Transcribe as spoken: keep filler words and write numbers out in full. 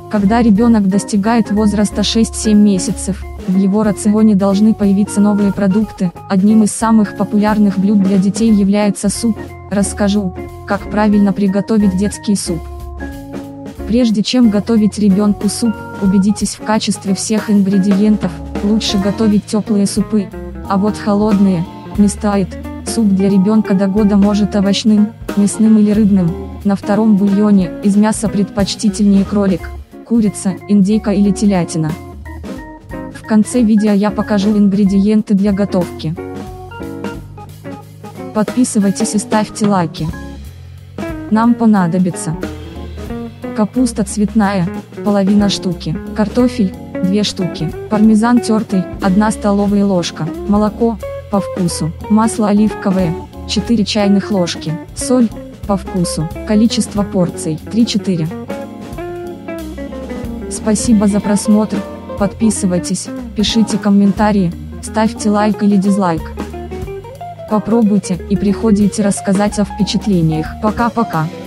Когда ребенок достигает возраста шесть-семь месяцев, в его рационе должны появиться новые продукты. Одним из самых популярных блюд для детей является суп. Расскажу, как правильно приготовить детский суп. Прежде чем готовить ребенку суп, убедитесь в качестве всех ингредиентов. Лучше готовить теплые супы, а вот холодные не стоит. Суп для ребенка до года может овощным, мясным или рыбным. На втором бульоне из мяса предпочтительнее кролик, курица, индейка или телятина. В конце видео я покажу ингредиенты для готовки. Подписывайтесь и ставьте лайки. Нам понадобится капуста цветная, половина штуки, картофель, две штуки, пармезан тертый, одна столовая ложка, молоко, по вкусу, масло оливковое, четыре чайных ложки, соль, по вкусу, количество порций, три-четыре. Спасибо за просмотр, подписывайтесь, пишите комментарии, ставьте лайк или дизлайк. Попробуйте и приходите рассказать о впечатлениях. Пока-пока.